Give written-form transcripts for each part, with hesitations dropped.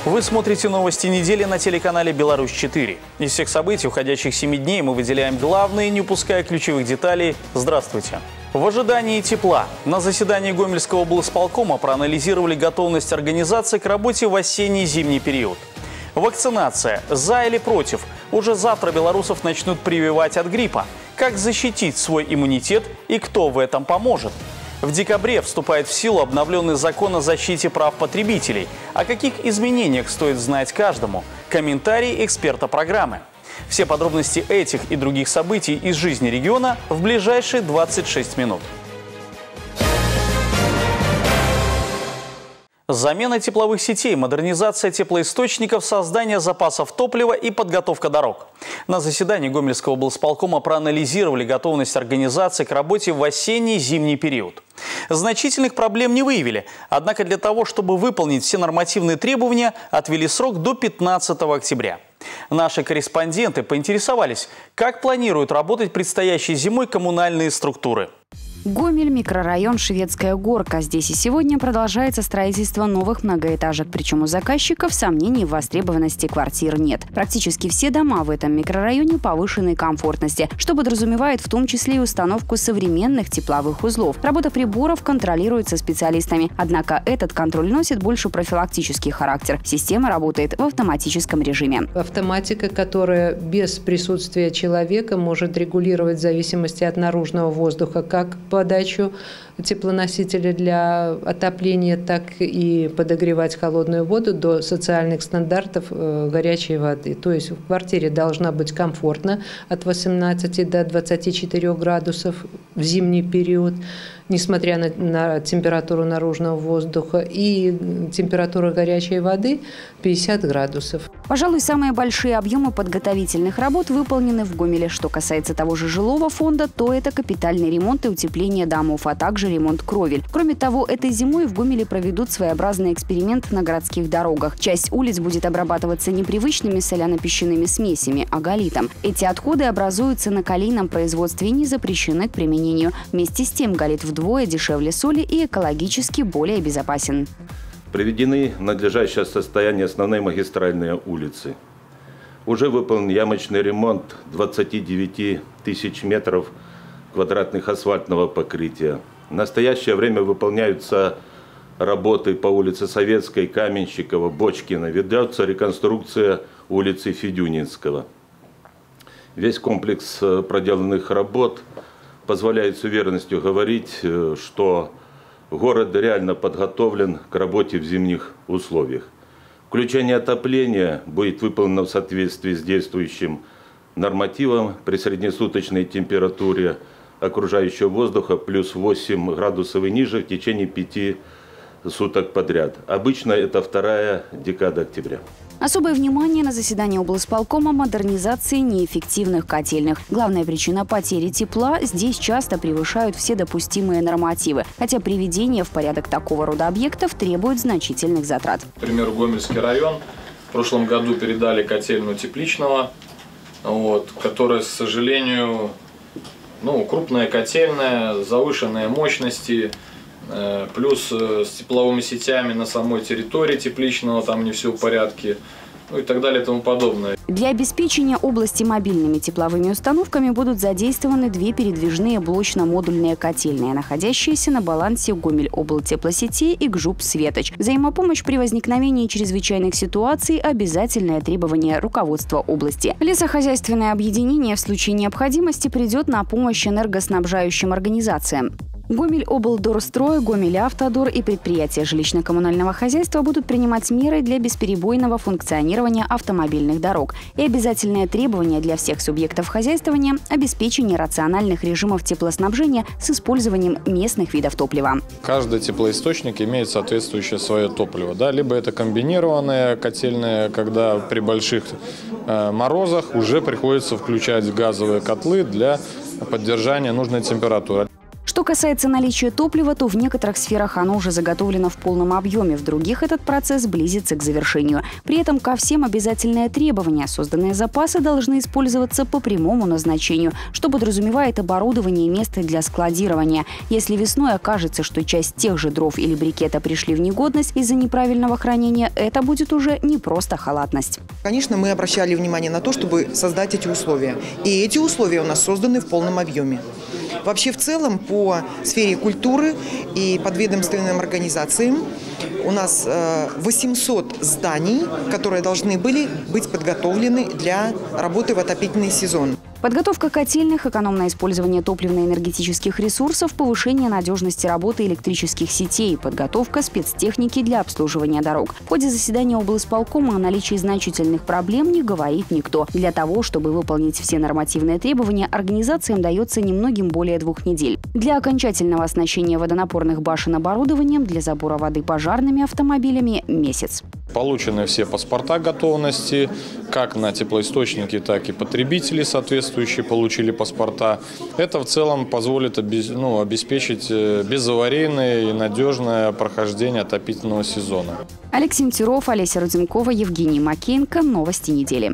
Вы смотрите новости недели на телеканале «Беларусь-4». Из всех событий уходящих 7 дней мы выделяем главные, не упуская ключевых деталей. Здравствуйте. В ожидании тепла на заседании Гомельского облсполкома проанализировали готовность организации к работе в осенне-зимний период. Вакцинация. За или против? Уже завтра белорусов начнут прививать от гриппа. Как защитить свой иммунитет и кто в этом поможет? В декабре вступает в силу обновленный закон о защите прав потребителей. О каких изменениях стоит знать каждому? Комментарий эксперта программы. Все подробности этих и других событий из жизни региона в ближайшие 26 минут. Замена тепловых сетей, модернизация теплоисточников, создание запасов топлива и подготовка дорог. На заседании Гомельского облсполкома проанализировали готовность организации к работе в осенне-зимний период. Значительных проблем не выявили, однако для того, чтобы выполнить все нормативные требования, отвели срок до 15 октября. Наши корреспонденты поинтересовались, как планируют работать предстоящей зимой коммунальные структуры. Гомель, микрорайон Шведская Горка. Здесь и сегодня продолжается строительство новых многоэтажек. Причем у заказчиков сомнений в востребованности квартир нет. Практически все дома в этом микрорайоне повышенной комфортности, что подразумевает в том числе и установку современных тепловых узлов. Работа приборов контролируется специалистами. Однако этот контроль носит больше профилактический характер. Система работает в автоматическом режиме. Автоматика, которая без присутствия человека может регулировать в зависимости от наружного воздуха как подачу теплоносителя для отопления, так и подогревать холодную воду до социальных стандартов горячей воды. То есть в квартире должна быть комфортно от 18 до 24 градусов в зимний период, несмотря на температуру наружного воздуха, и температура горячей воды 50 градусов. Пожалуй, самые большие объемы подготовительных работ выполнены в Гомеле. Что касается того же жилого фонда, то это капитальный ремонт и утепление домов, а также ремонт кровель. Кроме того, этой зимой в Гомеле проведут своеобразный эксперимент на городских дорогах. Часть улиц будет обрабатываться не привычными соляно-песчаными смесями, а галлитом. Эти отходы образуются на калийном производстве и не запрещены к применению. Вместе с тем галлит вдвое дешевле соли и экологически более безопасен. Приведены в надлежащее состояние основные магистральные улицы. Уже выполнен ямочный ремонт 29 тысяч метров квадратных асфальтного покрытия. В настоящее время выполняются работы по улице Советской, Каменщикова, Бочкина. Ведется реконструкция улицы Федюнинского. Весь комплекс проделанных работ позволяет с уверенностью говорить, что город реально подготовлен к работе в зимних условиях. Включение отопления будет выполнено в соответствии с действующим нормативом при среднесуточной температуре окружающего воздуха плюс 8 градусов и ниже в течение 5 суток подряд. Обычно это вторая декада октября. Особое внимание на заседании облсполкома модернизации неэффективных котельных. Главная причина потери тепла – здесь часто превышают все допустимые нормативы, хотя приведение в порядок такого рода объектов требует значительных затрат. К примеру, Гомельский район. В прошлом году передали котельную Тепличного, которая, к сожалению, крупная котельная, завышенные мощности, плюс с тепловыми сетями на самой территории Тепличного, там не все в порядке, и так далее и тому подобное. Для обеспечения области мобильными тепловыми установками будут задействованы 2 передвижные блочно-модульные котельные, находящиеся на балансе Гомель-облтеплосетей и ГЖУП-Светоч. Взаимопомощь при возникновении чрезвычайных ситуаций – обязательное требование руководства области. Лесохозяйственное объединение в случае необходимости придет на помощь энергоснабжающим организациям. Гомель-облдорстрой, Гомель-автодор и предприятия жилищно-коммунального хозяйства будут принимать меры для бесперебойного функционирования автомобильных дорог. И обязательное требование для всех субъектов хозяйствования – обеспечение рациональных режимов теплоснабжения с использованием местных видов топлива. Каждый теплоисточник имеет соответствующее свое топливо. Либо это комбинированное котельное, когда при больших морозах уже приходится включать газовые котлы для поддержания нужной температуры. Что касается наличия топлива, то в некоторых сферах оно уже заготовлено в полном объеме, в других этот процесс близится к завершению. При этом ко всем обязательное требование: созданные запасы должны использоваться по прямому назначению, что подразумевает оборудование и место для складирования. Если весной окажется, что часть тех же дров или брикета пришли в негодность из-за неправильного хранения, это будет уже не просто халатность. Конечно, мы обращали внимание на то, чтобы создать эти условия. И эти условия у нас созданы в полном объеме. Вообще, в целом, по сфере культуры и подведомственным организациям у нас 800 зданий, которые должны были быть подготовлены для работы в отопительный сезон. Подготовка котельных, экономное использование топливно-энергетических ресурсов, повышение надежности работы электрических сетей, подготовка спецтехники для обслуживания дорог. В ходе заседания облисполкома о наличии значительных проблем не говорит никто. Для того, чтобы выполнить все нормативные требования, организациям дается немногим более 2 недель. Для окончательного оснащения водонапорных башен оборудованием, для забора воды пожарными автомобилями – месяц. Получены все паспорта готовности, как на теплоисточники, так и потребители соответствующие получили паспорта. Это в целом позволит обеспечить безаварийное и надежное прохождение отопительного сезона. Алексей Мтюров, Олеся Рудзенкова, Евгений Макеенко. Новости недели.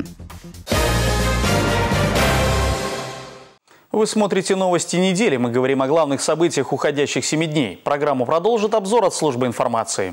Вы смотрите «Новости недели». Мы говорим о главных событиях уходящих 7 дней. Программу продолжит обзор от службы информации.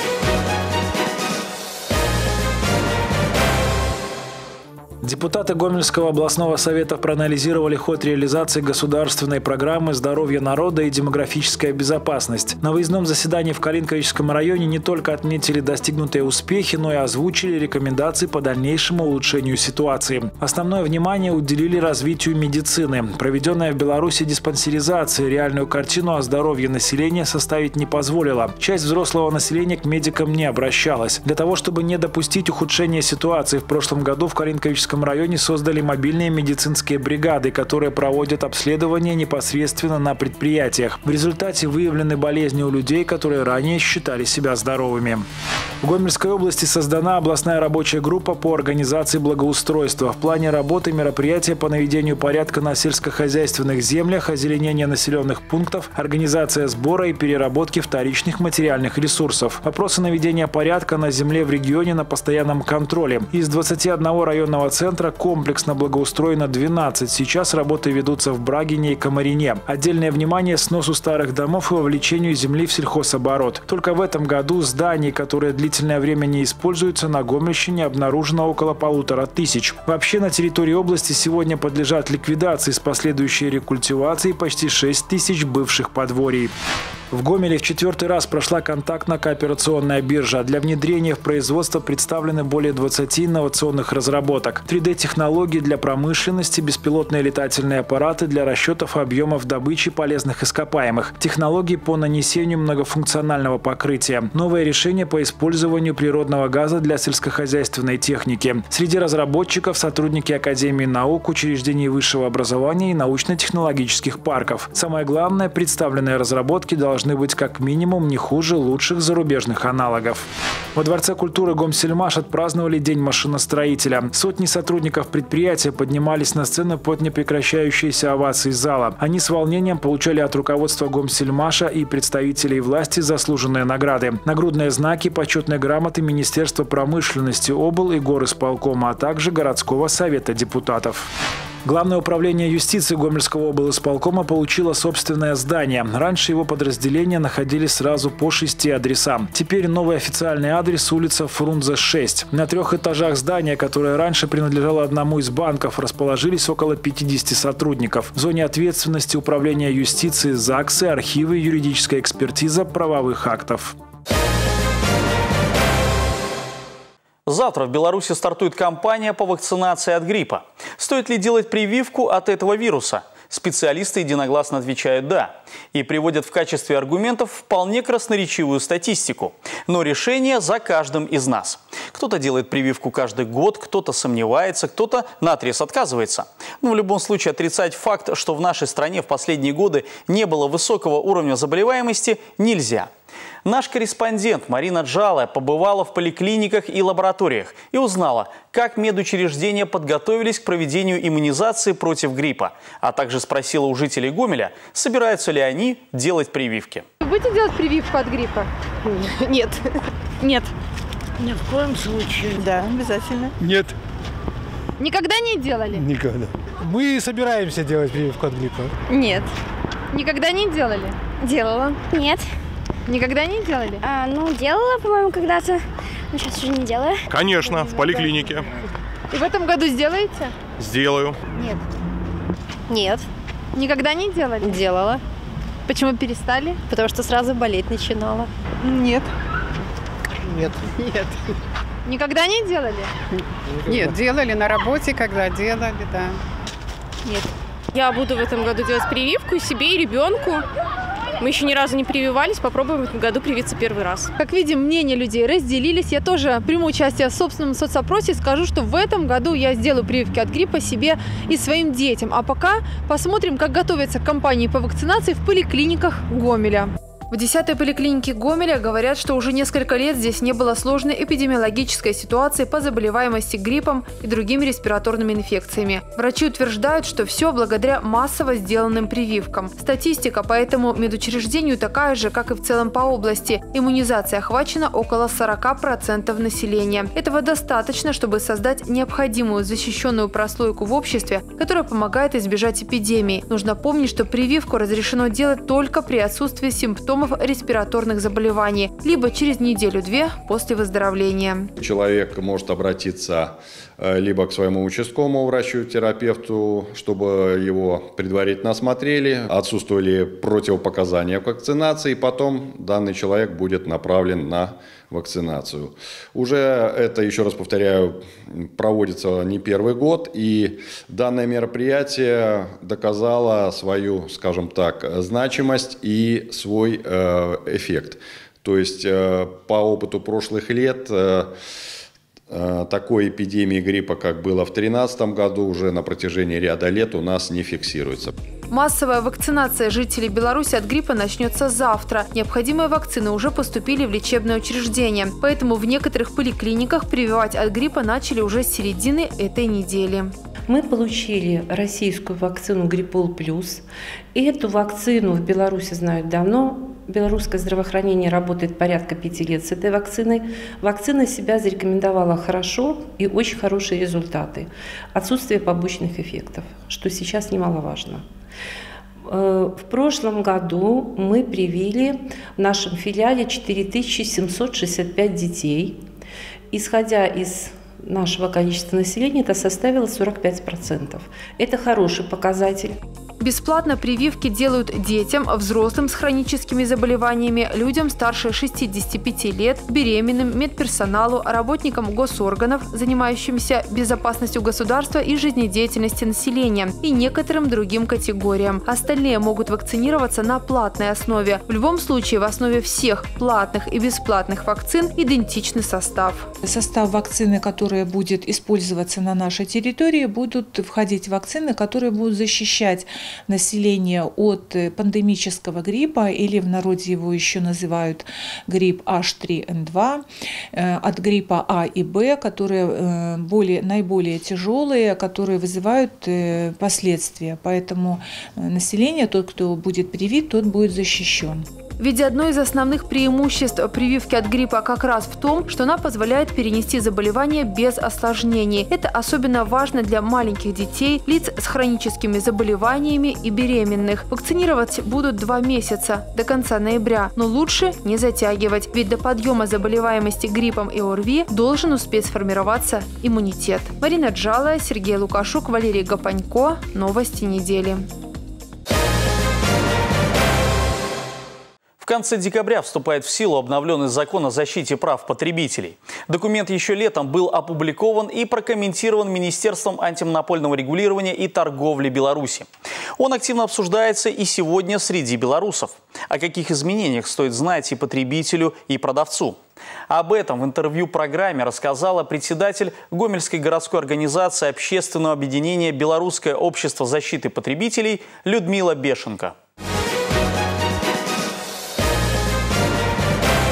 Депутаты Гомельского областного совета проанализировали ход реализации государственной программы «Здоровье народа и демографическая безопасность». На выездном заседании в Калинковичском районе не только отметили достигнутые успехи, но и озвучили рекомендации по дальнейшему улучшению ситуации. Основное внимание уделили развитию медицины. Проведенная в Беларуси диспансеризация реальную картину о здоровье населения составить не позволила. Часть взрослого населения к медикам не обращалась. Для того, чтобы не допустить ухудшения ситуации, в прошлом году в Калинковичском районе создали мобильные медицинские бригады, которые проводят обследование непосредственно на предприятиях. В результате выявлены болезни у людей, которые ранее считали себя здоровыми. В Гомельской области создана областная рабочая группа по организации благоустройства. В плане работы мероприятия по наведению порядка на сельскохозяйственных землях, озеленение населенных пунктов, организация сбора и переработки вторичных материальных ресурсов. Вопросы наведения порядка на земле в регионе на постоянном контроле. Из 21 районного центра комплексно благоустроено 12. Сейчас работы ведутся в Брагине и Комарине. Отдельное внимание сносу старых домов и вовлечению земли в сельхозоборот. Только в этом году зданий, которые длительное время не используются, на Гомельщине обнаружено около 1500. Вообще на территории области сегодня подлежат ликвидации с последующей рекультивацией почти 6000 бывших подворий. В Гомеле в 4-й раз прошла контактно-кооперационная биржа. Для внедрения в производство представлены более 20 инновационных разработок. 3D-технологии для промышленности, беспилотные летательные аппараты для расчетов объемов добычи полезных ископаемых, технологии по нанесению многофункционального покрытия, новые решения по использованию природного газа для сельскохозяйственной техники. Среди разработчиков сотрудники Академии наук, учреждений высшего образования и научно-технологических парков. Самое главное, представленные разработки должны быть как минимум не хуже лучших зарубежных аналогов. Во Дворце культуры Гомсельмаш отпраздновали День машиностроителя. Сотни сотрудников предприятия поднимались на сцену под непрекращающиеся овации зала. Они с волнением получали от руководства Гомсельмаша и представителей власти заслуженные награды. Нагрудные знаки, почетные грамоты Министерства промышленности, обл. И горисполкома, а также городского совета депутатов. Главное управление юстиции Гомельского облисполкома получило собственное здание. Раньше его подразделения находились сразу по 6 адресам. Теперь новый официальный адрес – улица Фрунзе, 6. На 3 этажах здания, которое раньше принадлежало одному из банков, расположились около 50 сотрудников. В зоне ответственности управления юстиции – ЗАГСы, архивы, юридическая экспертиза правовых актов. Завтра в Беларуси стартует кампания по вакцинации от гриппа. Стоит ли делать прививку от этого вируса? Специалисты единогласно отвечают «да» и приводят в качестве аргументов вполне красноречивую статистику. Но решение за каждым из нас. Кто-то делает прививку каждый год, кто-то сомневается, кто-то наотрез отказывается. Но в любом случае отрицать факт, что в нашей стране в последние годы не было высокого уровня заболеваемости, нельзя. Наш корреспондент Марина Джалая побывала в поликлиниках и лабораториях и узнала, как медучреждения подготовились к проведению иммунизации против гриппа, а также спросила у жителей Гомеля, собираются ли они делать прививки. Вы будете делать прививку от гриппа? Нет. Нет. Ни в коем случае. Да, обязательно. Нет. Никогда не делали? Никогда. Мы собираемся делать прививку от гриппа. Нет. Никогда не делали? Делала. Нет. Никогда не делали? Делала, по-моему, когда-то. Но сейчас уже не делаю. Конечно, в поликлинике. И в этом году сделаете? Сделаю. Нет. Нет. Никогда не делали? Делала. Почему перестали? Потому что сразу болеть начинала. Нет. Нет. Нет. Никогда не делали? Нет, делали на работе, когда делали, да. Нет. Я буду в этом году делать прививку и себе, и ребенку. Мы еще ни разу не прививались, попробуем в этом году привиться первый раз. Как видим, мнения людей разделились. Я тоже приму участие в собственном соцопросе и скажу, что в этом году я сделаю прививки от гриппа себе и своим детям. А пока посмотрим, как готовятся компании по вакцинации в поликлиниках Гомеля. В 10-й поликлинике Гомеля говорят, что уже несколько лет здесь не было сложной эпидемиологической ситуации по заболеваемости гриппом и другими респираторными инфекциями. Врачи утверждают, что все благодаря массово сделанным прививкам. Статистика по этому медучреждению такая же, как и в целом по области. Иммунизация охвачена около 40% населения. Этого достаточно, чтобы создать необходимую защищенную прослойку в обществе, которая помогает избежать эпидемии. Нужно помнить, что прививку разрешено делать только при отсутствии симптомов респираторных заболеваний, либо через неделю-две после выздоровления. Человек может обратиться либо к своему участковому врачу-терапевту, чтобы его предварительно осмотрели, отсутствовали противопоказания к вакцинации, и потом данный человек будет направлен на вакцинацию. Уже это, еще раз повторяю, проводится не первый год, и данное мероприятие доказало свою, скажем так, значимость и свой эффект. То есть по опыту прошлых лет такой эпидемии гриппа, как было в 2013 году, уже на протяжении ряда лет у нас не фиксируется. Массовая вакцинация жителей Беларуси от гриппа начнется завтра. Необходимые вакцины уже поступили в лечебное учреждение. Поэтому в некоторых поликлиниках прививать от гриппа начали уже с середины этой недели. Мы получили российскую вакцину Гриппол Плюс. И эту вакцину в Беларуси знают давно. Белорусское здравоохранение работает порядка 5 лет с этой вакциной. Вакцина себя зарекомендовала хорошо и очень хорошие результаты. Отсутствие побочных эффектов, что сейчас немаловажно. В прошлом году мы привили в нашем филиале 4765 детей. Исходя из нашего количества населения, это составило 45%. Это хороший показатель. Бесплатно прививки делают детям, взрослым с хроническими заболеваниями, людям старше 65 лет, беременным, медперсоналу, работникам госорганов, занимающимся безопасностью государства и жизнедеятельностью населения, и некоторым другим категориям. Остальные могут вакцинироваться на платной основе. В любом случае, в основе всех платных и бесплатных вакцин идентичный состав. Состав вакцины, которая будет использоваться на нашей территории, будут входить вакцины, которые будут защищать население от пандемического гриппа, или в народе его еще называют грипп H3N2, от гриппа А и Б, которые наиболее тяжелые, которые вызывают последствия. Поэтому население, тот, кто будет привит, тот будет защищен. Ведь одно из основных преимуществ прививки от гриппа как раз в том, что она позволяет перенести заболевание без осложнений. Это особенно важно для маленьких детей, лиц с хроническими заболеваниями и беременных. Вакцинировать будут 2 месяца, до конца ноября. Но лучше не затягивать, ведь до подъема заболеваемости гриппом и ОРВИ должен успеть сформироваться иммунитет. Марина Джалая, Сергей Лукашук, Валерий Гапанько. Новости недели. В конце декабря вступает в силу обновленный закон о защите прав потребителей. Документ еще летом был опубликован и прокомментирован Министерством антимонопольного регулирования и торговли Беларуси. Он активно обсуждается и сегодня среди белорусов. О каких изменениях стоит знать и потребителю, и продавцу? Об этом в интервью программе рассказала председатель Гомельской городской организации общественного объединения «Белорусское общество защиты потребителей» Людмила Бешенко.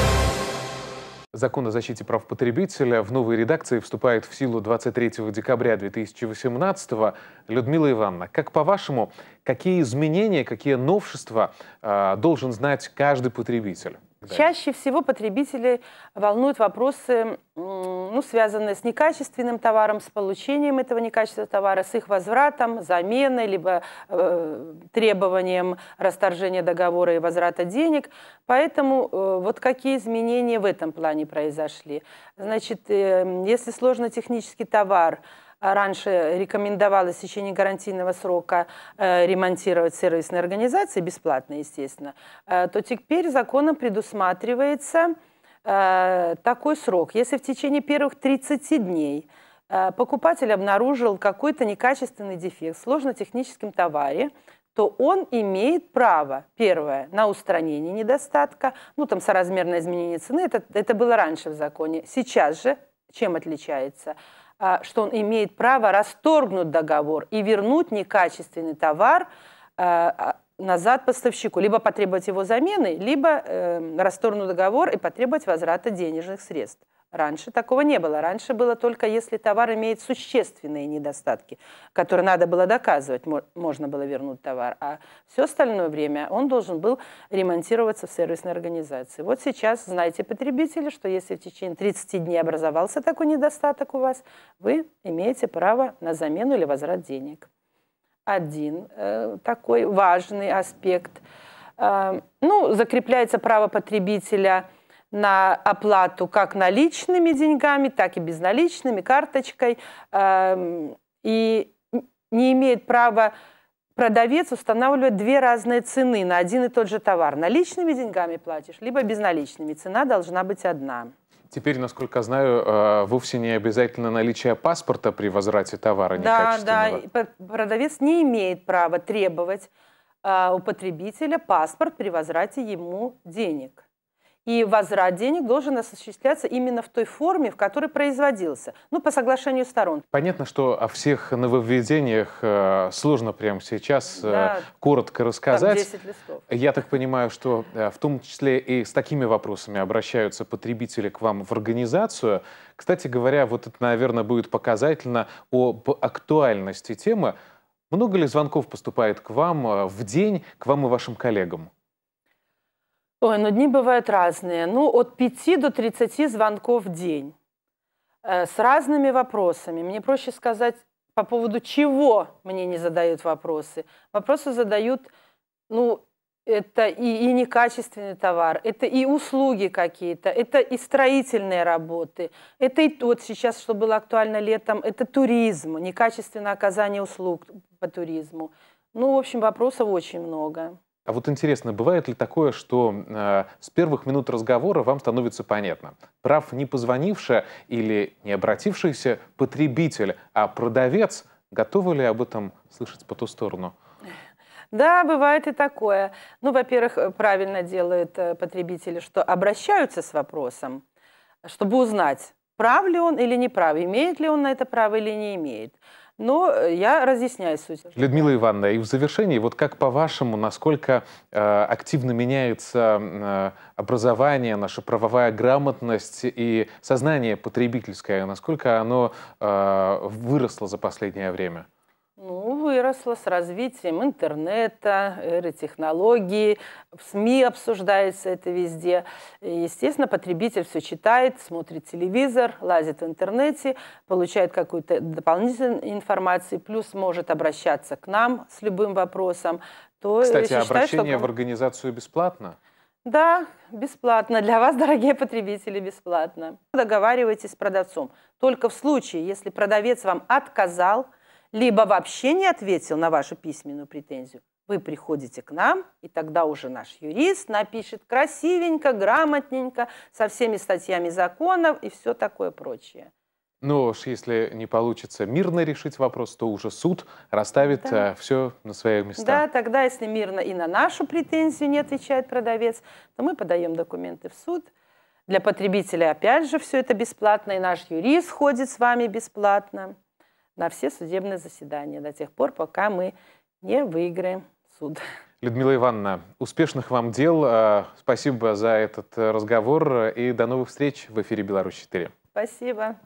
Закон о защите прав потребителя в новой редакции вступает в силу 23 декабря 2018 года. Людмила Ивановна, как по-вашему, какие изменения, какие новшества должен знать каждый потребитель? Чаще всего потребителей волнуют вопросы, связанные с некачественным товаром, с получением этого некачественного товара, с их возвратом, заменой, либо требованием расторжения договора и возврата денег. Поэтому вот какие изменения в этом плане произошли. Значит, если сложно-технический товар раньше рекомендовалось в течение гарантийного срока ремонтировать в сервисной организации, бесплатно, естественно, то теперь законом предусматривается такой срок. Если в течение первых 30 дней покупатель обнаружил какой-то некачественный дефект в сложно-техническом товаре, то он имеет право, первое, на устранение недостатка, там соразмерное изменение цены, это было раньше в законе. Сейчас же чем отличается? Что он имеет право расторгнуть договор и вернуть некачественный товар назад поставщику, либо потребовать его замены, либо расторгнуть договор и потребовать возврата денежных средств. Раньше такого не было. Раньше было только если товар имеет существенные недостатки, которые надо было доказывать, можно было вернуть товар. А все остальное время он должен был ремонтироваться в сервисной организации. Вот сейчас знаете, потребители, что если в течение 30 дней образовался такой недостаток у вас, вы имеете право на замену или возврат денег. Один такой важный аспект. Закрепляется право потребителя на оплату как наличными деньгами, так и безналичными, карточкой. И не имеет права продавец устанавливать две разные цены на один и тот же товар. Наличными деньгами платишь, либо безналичными. Цена должна быть одна. Теперь, насколько знаю, вовсе не обязательно наличие паспорта при возврате товара некачественного. Да, продавец не имеет права требовать у потребителя паспорт при возврате ему денег. И возврат денег должен осуществляться именно в той форме, в которой производился, по соглашению сторон. Понятно, что о всех нововведениях сложно прямо сейчас коротко рассказать. 10 листов. Я так понимаю, что в том числе и с такими вопросами обращаются потребители к вам в организацию. Кстати говоря, вот это, наверное, будет показательно об актуальности темы. Много ли звонков поступает к вам в день, к вам и вашим коллегам? Ой, дни бывают разные. От 5 до 30 звонков в день. С разными вопросами. Мне проще сказать, по поводу чего мне не задают вопросы. Вопросы задают, это и некачественный товар, это и услуги какие-то, это и строительные работы, это и вот сейчас, что было актуально летом, это туризм, некачественное оказание услуг по туризму. В общем, вопросов очень много. А вот интересно, бывает ли такое, что с первых минут разговора вам становится понятно, прав не позвонивший или не обратившийся потребитель, а продавец, готовы ли об этом слышать по ту сторону? Да, бывает и такое. Во-первых, правильно делают потребители, что обращаются с вопросом, чтобы узнать, прав ли он или не прав, имеет ли он на это право или не имеет. Но я разъясняю суть. Людмила Ивановна, и в завершении, вот как по-вашему, насколько активно меняется образование, наша правовая грамотность и сознание потребительское, насколько оно выросло за последнее время? Выросло с развитием интернета, эры технологий, в СМИ обсуждается это везде. Естественно, потребитель все читает, смотрит телевизор, лазит в интернете, получает какую-то дополнительную информацию, плюс может обращаться к нам с любым вопросом. Кстати, обращение в организацию бесплатно? Да, бесплатно. Для вас, дорогие потребители, бесплатно. Договаривайтесь с продавцом. Только в случае, если продавец вам отказал, либо вообще не ответил на вашу письменную претензию, вы приходите к нам, и тогда уже наш юрист напишет красивенько, грамотненько, со всеми статьями законов и все такое прочее. Но уж если не получится мирно решить вопрос, то уже суд расставит все на свои места. Да, тогда, если мирно и на нашу претензию не отвечает продавец, то мы подаем документы в суд. Для потребителя, опять же, все это бесплатно, и наш юрист ходит с вами бесплатно на все судебные заседания до тех пор, пока мы не выиграем суд. Людмила Ивановна, успешных вам дел. Спасибо за этот разговор и до новых встреч в эфире «Беларусь-4». Спасибо.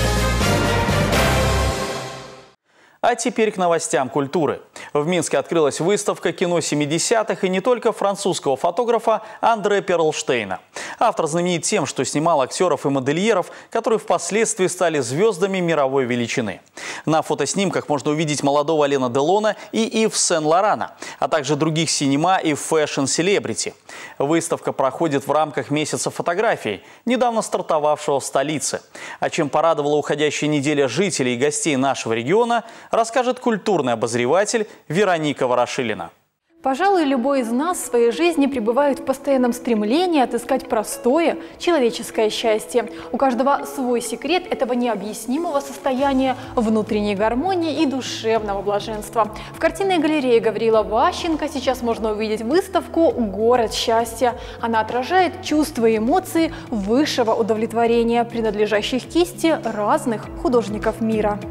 А теперь к новостям культуры. В Минске открылась выставка кино 70-х и не только французского фотографа Андре Перлштейна. Автор знаменит тем, что снимал актеров и модельеров, которые впоследствии стали звездами мировой величины. На фотоснимках можно увидеть молодого Алена Делона и Ив Сен-Лорана, а также других синема и фэшн-селебрити. Выставка проходит в рамках месяца фотографий, недавно стартовавшего в столице. О чем порадовала уходящая неделя жителей и гостей нашего региона, расскажет культурный обозреватель Вероника Ворошилина. Пожалуй, любой из нас в своей жизни пребывает в постоянном стремлении отыскать простое человеческое счастье. У каждого свой секрет этого необъяснимого состояния внутренней гармонии и душевного блаженства. В картинной галерее Гавриила Ващенко сейчас можно увидеть выставку «Город счастья». Она отражает чувства и эмоции высшего удовлетворения, принадлежащих кисти разных художников мира.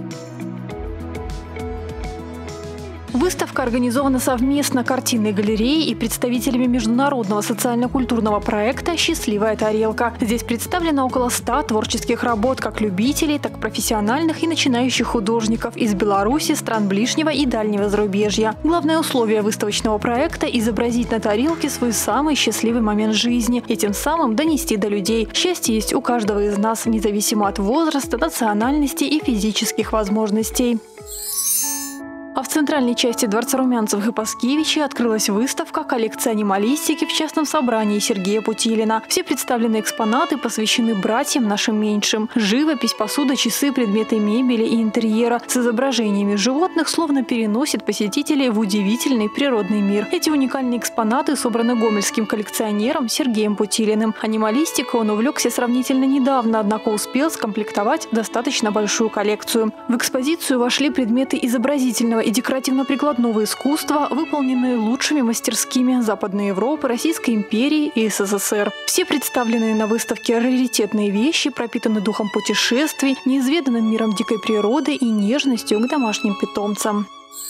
Выставка организована совместно картинной галереей и представителями международного социально-культурного проекта «Счастливая тарелка». Здесь представлено около 100 творческих работ как любителей, так и профессиональных и начинающих художников из Беларуси, стран ближнего и дальнего зарубежья. Главное условие выставочного проекта – изобразить на тарелке свой самый счастливый момент жизни и тем самым донести до людей. Счастье есть у каждого из нас, независимо от возраста, национальности и физических возможностей. А в центральной части Дворца Румянцевых и Паскевичей открылась выставка коллекции анималистики в частном собрании Сергея Путилина. Все представленные экспонаты посвящены братьям нашим меньшим. Живопись, посуда, часы, предметы мебели и интерьера с изображениями животных словно переносит посетителей в удивительный природный мир. Эти уникальные экспонаты собраны гомельским коллекционером Сергеем Путилиным. Анималистикой он увлекся сравнительно недавно, однако успел скомплектовать достаточно большую коллекцию. В экспозицию вошли предметы изобразительного и декоративно-прикладного искусства, выполненные лучшими мастерскими Западной Европы, Российской империи и СССР. Все представленные на выставке раритетные вещи пропитаны духом путешествий, неизведанным миром дикой природы и нежностью к домашним питомцам.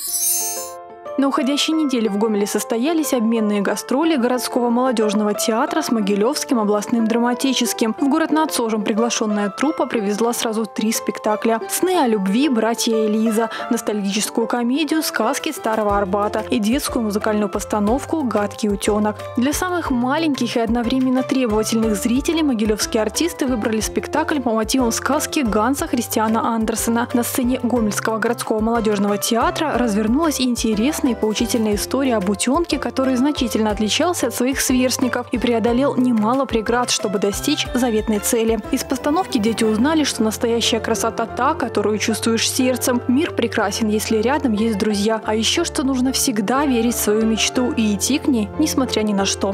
На уходящей неделе в Гомеле состоялись обменные гастроли городского молодежного театра с Могилевским областным драматическим. В город над Сожем приглашенная труппа привезла сразу 3 спектакля: «Сны о любви. Братья Элиза», ностальгическую комедию «Сказки Старого Арбата» и детскую музыкальную постановку «Гадкий утенок». Для самых маленьких и одновременно требовательных зрителей могилевские артисты выбрали спектакль по мотивам сказки Ганса Христиана Андерсена. На сцене Гомельского городского молодежного театра развернулась интересная и поучительная история об утенке, который значительно отличался от своих сверстников и преодолел немало преград, чтобы достичь заветной цели. Из постановки дети узнали, что настоящая красота та, которую чувствуешь сердцем. Мир прекрасен, если рядом есть друзья. А еще, что нужно всегда верить в свою мечту и идти к ней, несмотря ни на что.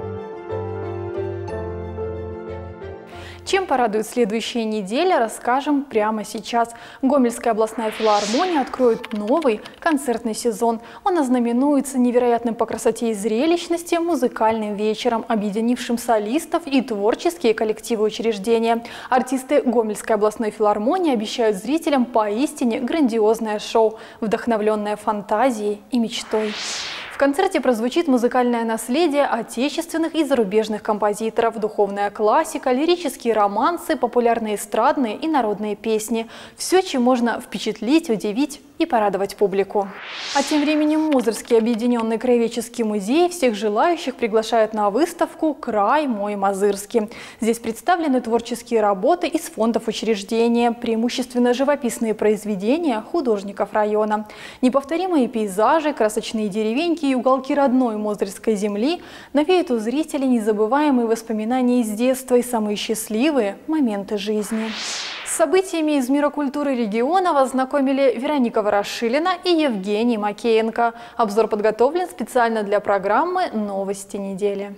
Чем порадует следующая неделя, расскажем прямо сейчас. Гомельская областная филармония откроет новый концертный сезон. Он ознаменуется невероятным по красоте и зрелищности музыкальным вечером, объединившим солистов и творческие коллективы учреждения. Артисты Гомельской областной филармонии обещают зрителям поистине грандиозное шоу, вдохновленное фантазией и мечтой. В концерте прозвучит музыкальное наследие отечественных и зарубежных композиторов, духовная классика, лирические романсы, популярные эстрадные и народные песни. Все, чем можно впечатлить, удивить и порадовать публику. А тем временем Мозырский объединенный краеведческий музей всех желающих приглашает на выставку «Край мой Мозырский». Здесь представлены творческие работы из фондов учреждения, преимущественно живописные произведения художников района. Неповторимые пейзажи, красочные деревеньки и уголки родной Мозырской земли навеют у зрителей незабываемые воспоминания из детства и самые счастливые моменты жизни. С событиями из мира культуры региона вас знакомили Вероника Ворошилина и Евгений Макеенко. Обзор подготовлен специально для программы «Новости недели».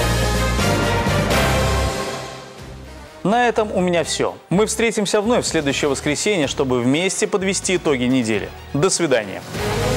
На этом у меня все. Мы встретимся вновь в следующее воскресенье, чтобы вместе подвести итоги недели. До свидания.